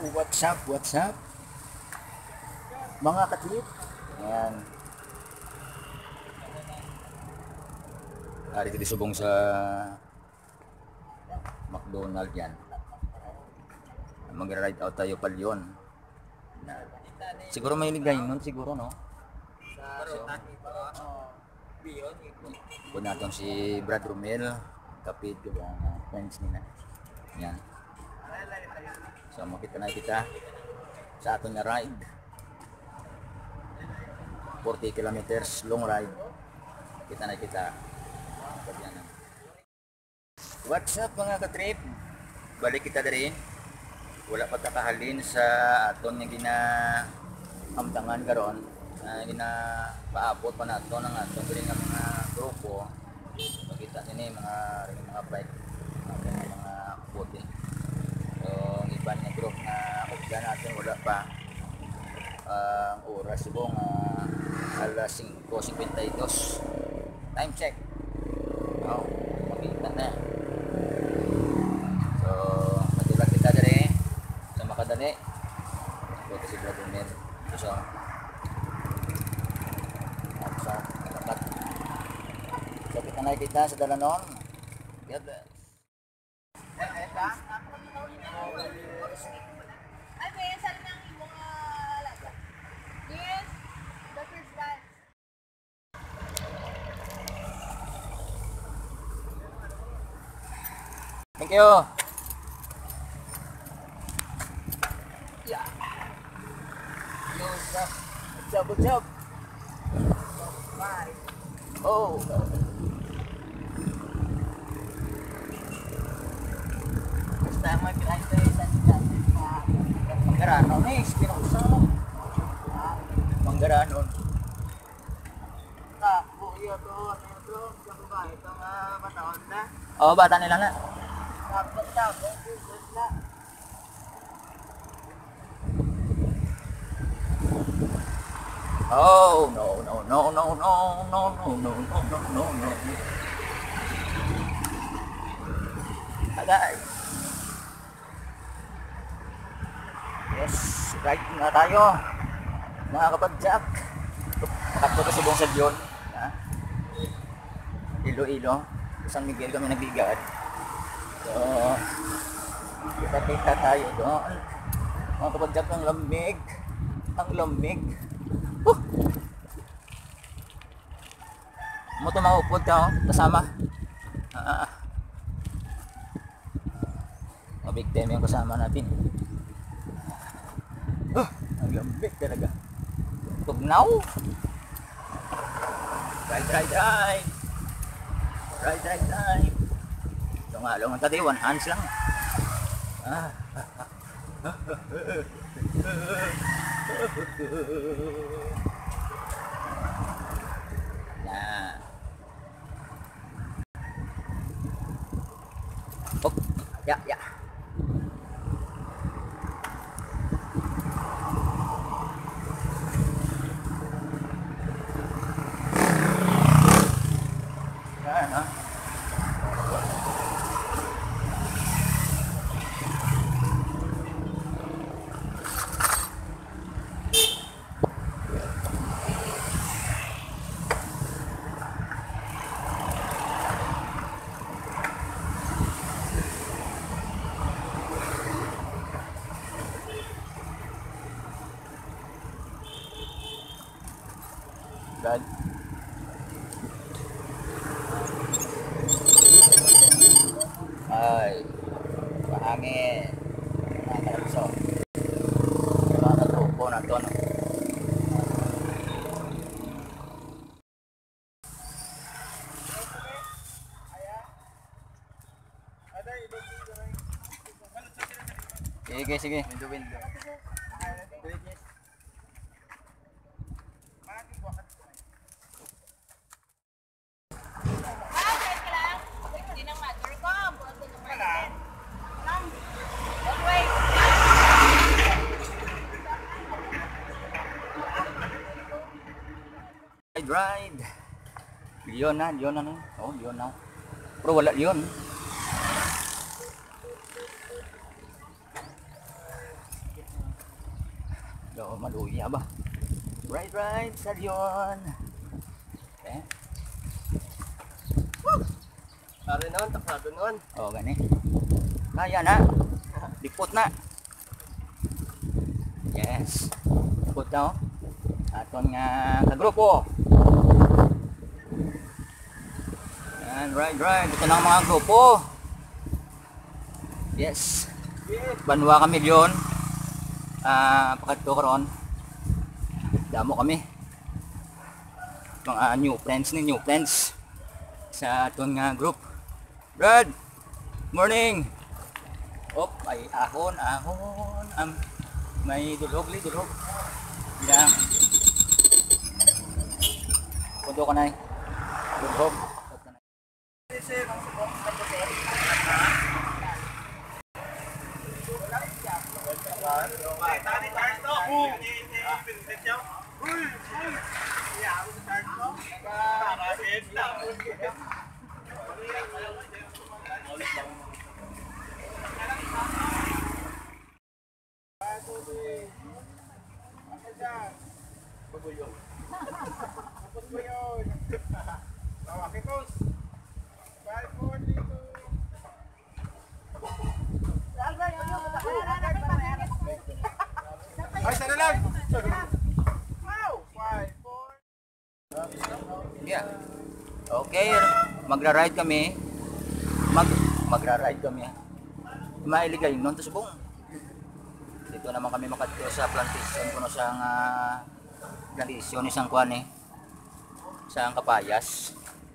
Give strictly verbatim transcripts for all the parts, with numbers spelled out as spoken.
what's up, what's up? Mga katrip. Ayan. Ah, dito disubong sa McDonald's yan. Mag-ride out tayo palyon. Siguro may ligay nun, siguro, no? So, kung natin si Brad Romel, kapit ko ba, uh, friends nila. Yan. So, makita na kita sa aton na ride. forty kilometers long ride. Kita na kita. What's up mga katrip? Balik kita dari. Wala pa takahalin sa aton nga ginaamtangan karon. Uh, gina paabot pa nato ng aton diri nga mga grupo. Makita sini mga ring mga bike, mga mga bote. So, ang iban nga group na opsya natin wala pa. Ang uh, oras subong uh, alas cinco fifty-two. Time check. Oh, makita na. So, matulad kita dari sa makadali. So, kasi Vladimir. So, so, katapat. So, kita na kita sa dalanon. God bless. Thank you. Yeah. Yo, what's up? What's up? What's up? Oh. Basta mag-ride tayo sa Manggaranon eh. Pinukusan mo. Manggaranon. Tak, bu, iya tuh, itu jago banget, itu nggak bataon dah. Oh, bata nila na. Dapat dapat itu dah. Oh, no, no, no, no, no, no, no, no, no, no, no, no. Agay. Yes, right na tayo. Mga kapadjak. Takto kasi buong sa Diyon. Ha? Ilo-ilo. San Miguel kami nagbigat. So, kita-kita tayo doon. Mga kapadjak, ang lamig. Ang lamig. Uh! Mo ito maupod ka, oh. Kasama. Ah. Oh, big time yung kasama natin. Uh! Ang lamig talaga. Tugnaw. Ride, ride, ride. Ride, ride, ride. Ito nga lang ang tadi, one hands lang. Ah. Nah. Oh, ya, ya. Nah, Dan ay pahangin mga kalapso mga katrupo na ito, no? Sige, sige. Ride, ride. Leon na, Leon na. Oh, Leon na. Pero wala Leon. So, maluya ba? Right, right, salyon. Okay. Pare noon, taksado noon. O, gani. Kaya na. Lipot na. Yes. Lipot na, oh. Aton nga kagrupo. Yan, right, right. Ito na ang mga grupo. Yes. Banwa kami yun. Ah, pakadto karon. Damo kami. Mga new friends ni new friends sa aton nga group. Brad, morning. Op, ay ahon, ahon. Um, may dulog, li, dulog. Yan. Punto ka na eh. Dulog. Ay, sana lang! Yeah. Okay, magra-ride kami. Mag magra-ride kami. Mailigay nun to subong. Dito naman kami makadto sa plantation kuno sang uh, plantation isang kuan eh. Sang kapayas.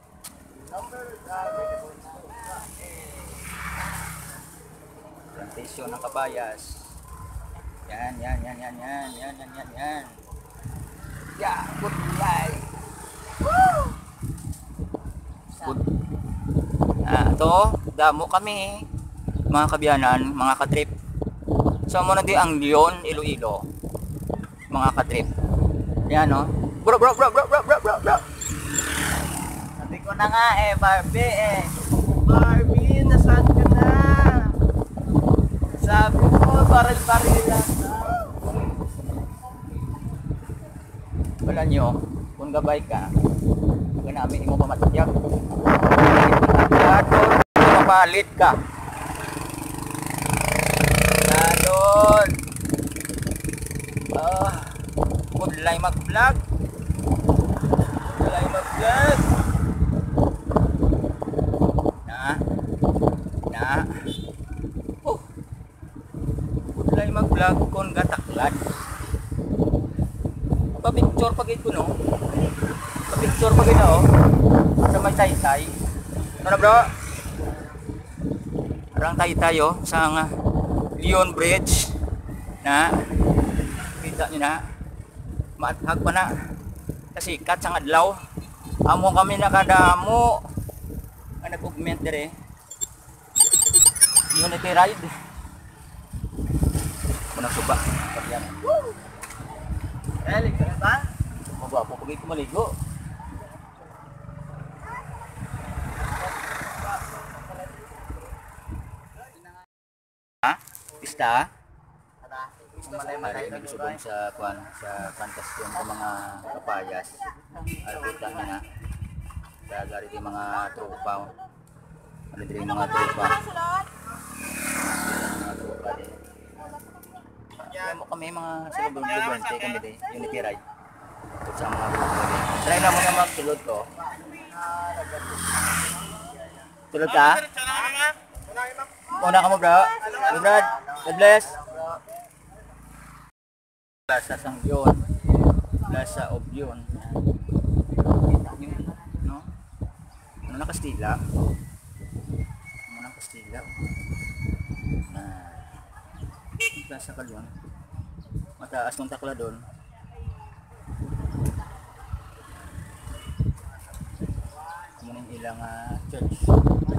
Plantation ng kapayas. Yan, yan, yan, yan, yan, yan, yan, yan, yan. Yeah, good life. Woo! Good. Ah, ito, damo kami, mga kabiyanan, mga katrip. So, muna di ang Leon, Iloilo. Mga katrip. Yan, no? Bro, bro, bro, bro, bro, bro, bro, bro. Sabi ko na nga eh, Barbie eh. Barbie, nasaan ka na? Sabi ko, baril-baril lang. Wala nyo, kung gabay ka, ganami mo pamatyak. Mapalit ka. Nadon. Ah, kudlay mag-vlog. Kudlay mag-vlog. Na. Na. Oh. Kudlay mag-vlog kung gataklad. Pa-picture pagit ko, no? Pa-picture pagit na, oh. Sa may tay-tay. Ano, bro? Parang tay-tay, oh. Sa uh, Leon Bridge. Na. Kita nyo na. Maathag pa na. Kasi kat sa adlaw. Amo kami nakadamo. Ang nag-augment dire. Unity ride. Munang suba. Pagyan. Woo! Eh, ligo na ba? Magwapo pag ito maligo. Ha? Pista? Malay-malay May subong sa kwan sa fantasyon sa mga kapayas. Albuta niya na. Kaya gari di mga tropa. Ano din mga tropa. Mga tropa din. Kaya mo kami mga salubong-lubente kami din. Unity ride. Ito sa mga grupo din. Try na mo na magsulod ko. Tulog ka? Una ka mo, bro. Hey, Brad. God bless. Plaza Sangyon. Plaza Obyon. Kita nyo, no? Ano na Kastila? Ano na Kastila? Ah. Plaza Kalyon. Mataas ng takla doon. Ano yung ilang uh, church.